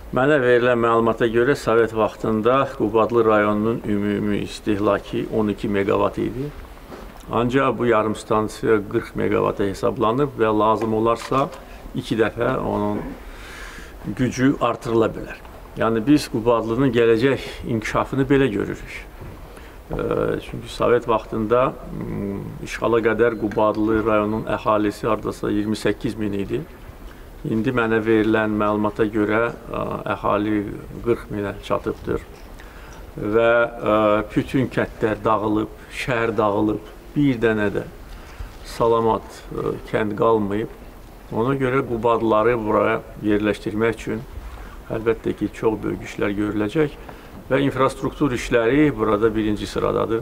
Mənə verilən məlumata görə Sovet vaxtında Qubadlı rayonunun ümumi istehlakı 12 meqavat idi. Ancaq bu yarım stansiya 40 meqavata hesablanıb və lazım olarsa 2 dəfə onun gücü artırıla bilər. Yəni biz Qubadlının gələcək inkişafını belə görürük. Çünki Sovet vaxtında işğala qədər Qubadlı rayonunun əhalisi hardasa 28 min idi. İndi mənə verilən məlumata görə əhali 40 minə çatıbdır və bütün kəndlər dağılıb, şəhər dağılıb, bir dənə də salamat kənd qalmayıb. Ona görə Qubadlıları buraya yerləşdirmək üçün əlbəttə ki, çox böyük işlər görüləcək və infrastruktur işləri burada birinci sıradadır.